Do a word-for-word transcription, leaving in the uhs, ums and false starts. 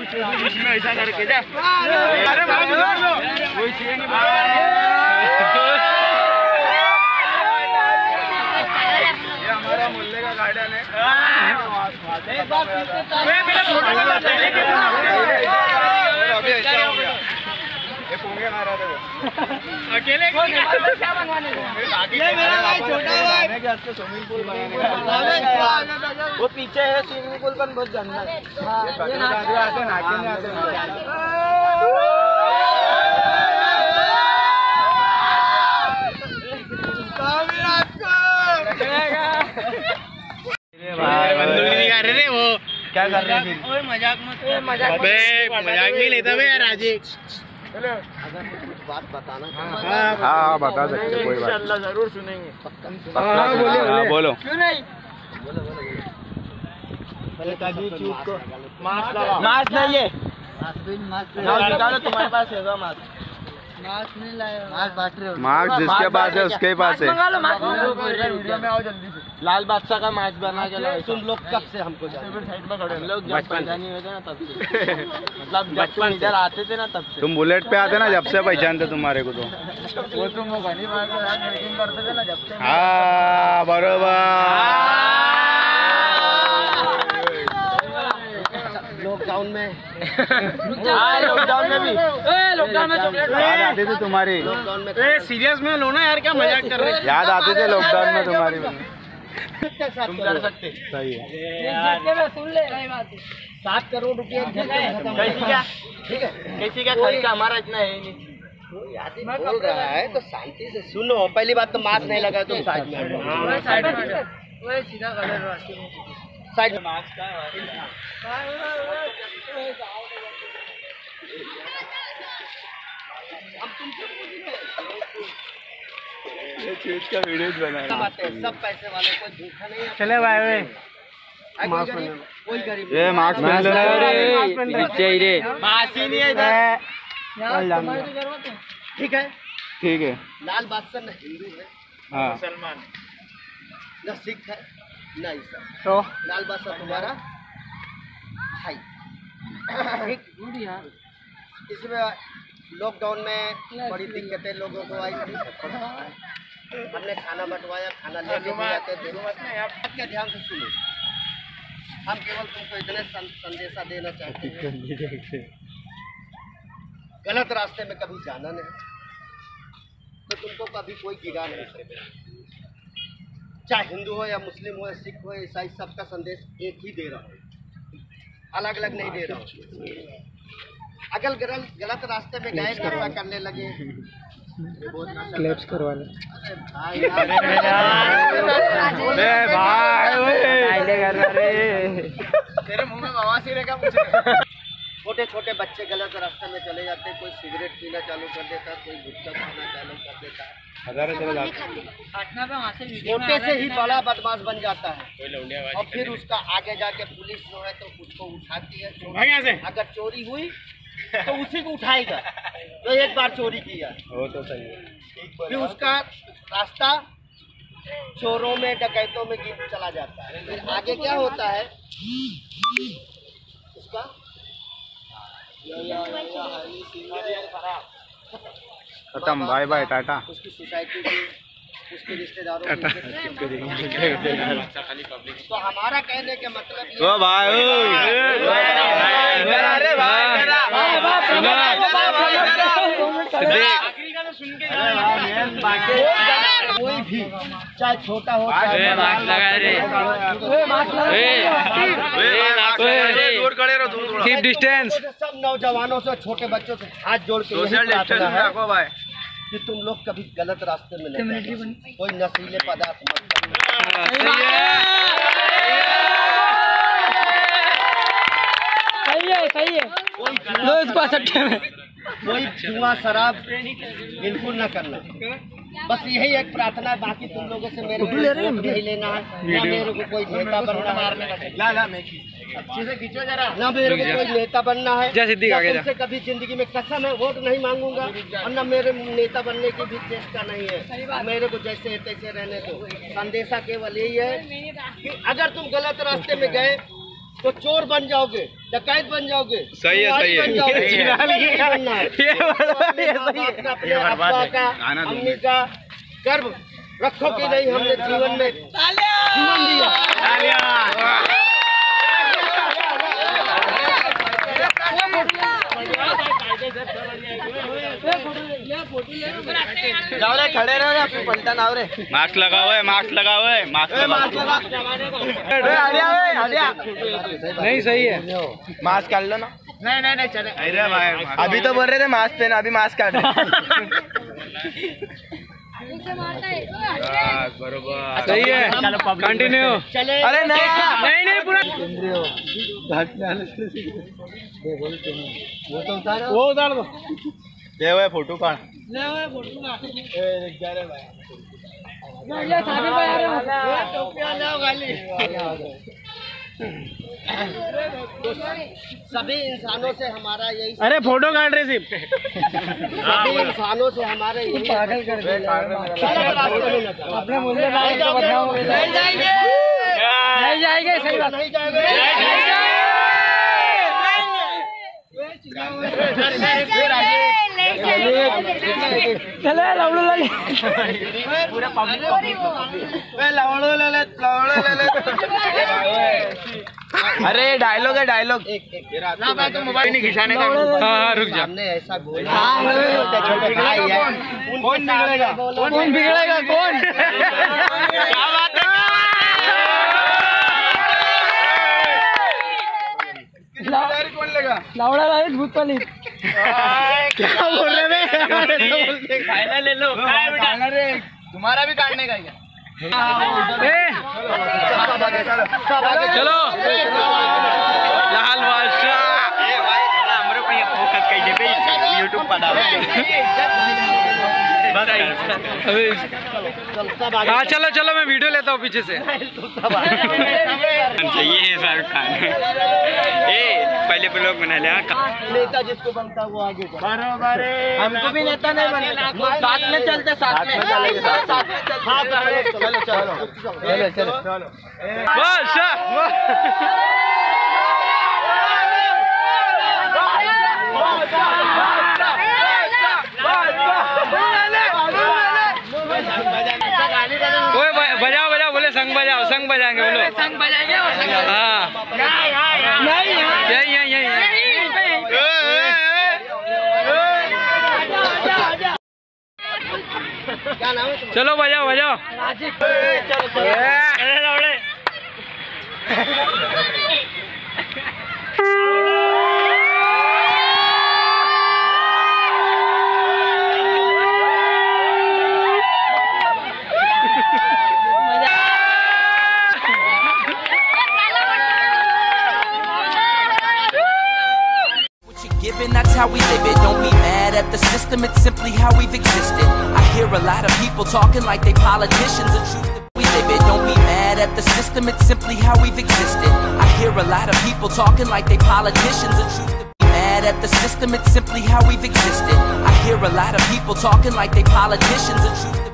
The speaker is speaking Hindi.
ऐसा करके जा। अरे कोई चाहिए नहीं। ये हमारा मोहल्ले का गार्डन है। अभी ऐसा हो गया, ये पोंगे मारा था वो अकेले क्या बनवाने मेरा भाई छोटा भाई स्विमिंग पूल बनाने वो पीछे है स्विमिंग पूल पर बहुत गंदा है। रे वो क्या कर रहे हैं? मजाक मत मजाक मजाक नहीं लेता यार राजे। बात बताना। हाँ बता सकते, कोई बात इंशाल्लाह जरूर सुनेंगे। हाँ बोलो बोलो। क्यों नहीं? बोलो बोलो पहले कभी चूप को मास्क लगा। मास्क नहीं है, मास्क निकालो, तुम्हारे पास है मास्क? मास्क नहीं लाया। मास्क बांट रहे हो? मास्क जिसके पास है उसके ही पास है। वीडियो में आओ जल्दी से। लाल बादशाह का मास्क बना के लाओ। तुम लोग कब से हमको साइड में खड़े? हम लोग जब पहचानी हुए थे ना तब से। मतलब जब तुम इधर आते थे ना तब से। तुम बुलेट पे आते ना जब से पहचानते तुम्हारे को। तो वो तुम गनी मार के मीटिंग करते थे ना जब से। हाँ बरोबर। लॉकडाउन में लॉकडाउन में भी लॉकडाउन में चॉकलेट याद आती थी तुम्हारी। लॉकडाउन में सीरियस में लो ना यार, क्या मजाक कर रहे? याद आती थी लॉकडाउन में तुम्हारी। तुम कर सकते। सही है, सुन ले सात करोड़ रुपये कैसी क्या? ठीक है कैसी क्या खर्चा हमारा इतना है नहीं। बोल रहा है तो शांति से सुनो। पहली बात तो मास्क नहीं लगा तुम साइड में सीधा साइड में मास्क का चीज का वीडियो बना सब पैसे वाले को झूठा नहीं। चले भाई मास्क कोई गरीब ये मास्क पहन ले नीचे ही रे। मास्क ही नहीं है इधर। ठीक है ठीक है। लाल बादशाह न हिंदू है हाँ मुसलमान न सिख है न ईसाई। तो लाल बादशाह तुम्हारा भाई। इसमें लॉकडाउन में बड़ी दिक्कतें लोगों को आई थी। हमने खाना बंटवाया, खाना लेके भी आते थे। क्या ध्यान से सुनो, हम केवल तुमको इतने संदेशा देना चाहते हैं, गलत रास्ते में कभी जाना नहीं, तो तुमको कभी कोई गिरा नहीं सकता। चाहे हिंदू हो या मुस्लिम हो या सिख हो या ईसाई, सबका संदेश एक ही दे रहा हूँ, अलग अलग नहीं दे रहा हूँ। अगर गलत गलत रास्ते में गए, नशा करने लगे, क्लैप्स करवा ले। तेरे मुंह में बवासीर रहेगा मुझे। छोटे छोटे बच्चे गलत रास्ते में चले जाते, कोई सिगरेट पीना चालू कर देता, कोई गुटखा खाना चालू कर देता, छोटे से ही बड़ा बदमाश बन जाता है। और फिर उसका आगे जाके पुलिस जो है तो उसको उठाती है। अगर चोरी हुई तो उसी को उठाएगा तो एक बार चोरी किया वो तो सही है। फिर उसका रास्ता चोरों में डकैतों में गिर चला जाता है। फिर आगे क्या होता है उसका खत्म, बाय बाय टाटा। उसकी सोसाइटी की, उसके रिश्तेदारों की। तो हमारा कहने के मतलब ये भाई कोई भी चाहे छोटा हो कीप डिस्टेंस। सब नौजवानों से छोटे बच्चों से हाथ जोड़ के सोशल डिस्टेंस रखो भाई कि तुम लोग कभी गलत रास्ते में नहीं, कोई नशीले पदार्थ मत करो। सही है सही है। कोई जुआ शराब बिल्कुल न करना, बस यही एक प्रार्थना है। बाकी तुम लोगों से मेरे को नहीं लेना है, ना मेरे को कोई नेता बनना है, ना मेरे को कोई नेता बनना है। तुमसे कभी जिंदगी में कसम है वोट नहीं मांगूंगा, और न मेरे नेता बनने की भी चेष्टा नहीं है। मेरे को जैसे है तैसे रहने दो। संदेशा केवल यही है कि अगर तुम गलत रास्ते में गए तो चोर बन जाओगे, डकैत बन जाओगे। सही है, सही है। अम्मी का गर्व रखो कि नहीं, हमने जीवन में जीवन दिया। जाओ रे, खड़े रहो रे, अपनी पलटा ना रे। मास्क लगाओ है, मास्क लगाओ है, मास्क लगा। नहीं सही है, मास्क काट लो ना। नहीं नहीं नहीं चले। अरे भाई अभी तो बोल रहे थे मास्क पहना, अभी मास्क काट बरोबर सही है, कंटिन्यू। अरे नहीं नहीं नहीं पूरा वो तो उतार वो उतार दो। ले वो फोटो काढ। सभी इंसानों से हमारा यही। अरे फोटो काट रहे सिर्फ। सभी इंसानों से हमारे यही पागल कर दिया। अपने मुझे नहीं जाएंगे, नहीं जाएंगे, सही बात नहीं जाएंगे। चले लवड़ो ले ले, पूरे पब्लिक लवड़ो ले ले, लवड़ो ले ले। अरे डायलॉग है, डायलॉग। ना भाई तो मोबाइल नहीं खिंचाने का। हाँ रुक जा। हमने ऐसा बोला। कौन बिगड़ेगा, कौन बिगड़ेगा, कौन? क्या बात है? कौन लेगा? लवड़ा लाए भूत वाली। क्या बोल रहे हैं? खाना ले लो। खाना रे, तुम्हारा भी काटने का क्या? चलो लाल बादशाह हमारे पे फोकस कर दे यूट्यूब पर डाल। हाँ चलो चलो, मैं वीडियो लेता हूँ पीछे से। ये है शाहरुख खान। ए पहले ब्लॉग बना लिया। नेता जिसको बनता है वो आगे बराबर है। हमको भी नेता नहीं बनेगा, साथ में चलते, साथ में साथ में चलते। हाँ चलो चलो चलो चलो चलो। ओए बजाओ बजाओ, बोले संग बजाओ, संग बजाएंगे बोलो। संग बजाएंगे। हाँ नहीं यही यही यही। क्या नाम है? चलो बजाओ बजाओ। चलो चलो। That's how we live it. Don't be mad at the system, it's simply how we've existed. I hear a lot of people talking like they politicians and choose to we live it. Don't be mad at the system, it's simply how we've existed. I hear a lot of people talking like they politicians and choose to be mad at the system, it's simply how we've existed. I hear a lot of people talking like they politicians and choose to